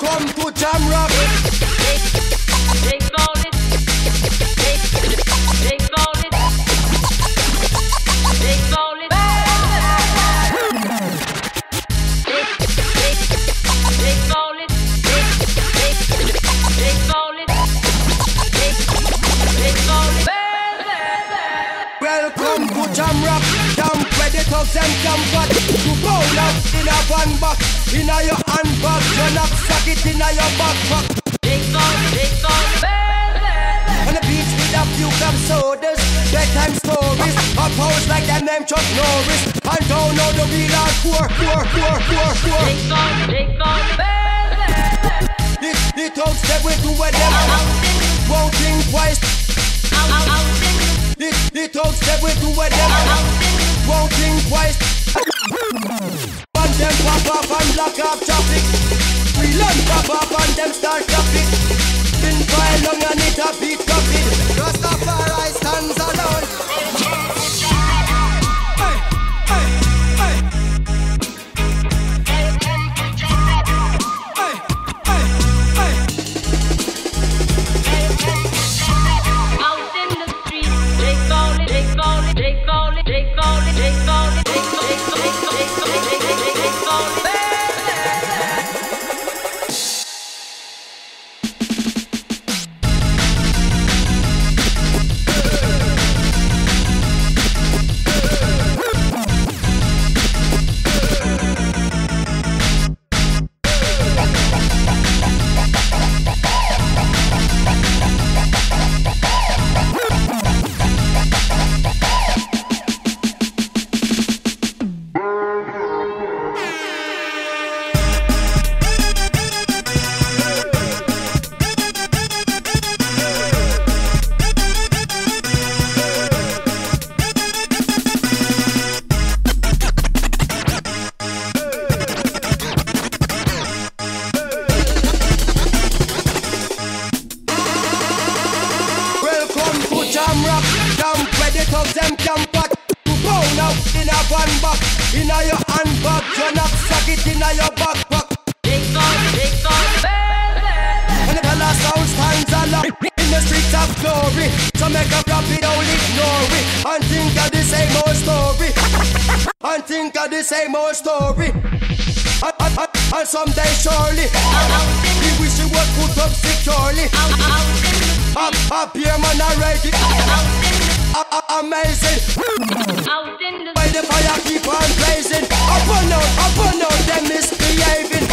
Welcome to Jamrock. They call it. They call it. They call it. They call it. They call it. They call it. Welcome to Jamrock. Jump where the thugs and jump back. You go now in a one back. In a your handbag, you knock sack it in a your backpack. They call it. On the beach with a few club sodas, bedtime stories, a pose like them name Chuck Norris. And don't know the real hardcore. They call it. The thugs that we do with them won't think twice. The thugs that we do with them won't think twice. And them pop up and lock up traffic. We learn pop up and them start traffic. Been quite long and it a beat coffee. Rastafari stands alone. Hey, hey, hey. Hey, hey, hey. Out in the street, they call it. They call it. They call it. They call it. They call it. They call it. They call it. Jamrock, jump where the thugs them jump back. You go now in a one back. In a your handbag, you knock sack it in a your backpack. They call it. And the color sound stands alone in the streets of glory. So make a profit, don't ignore it. And think of the same old story. And think of the same old story. And someday surely we wish it was put up securely. Up here man already. Amazing. Out in the By the fire keep on blazing. Up and out, them misbehaving.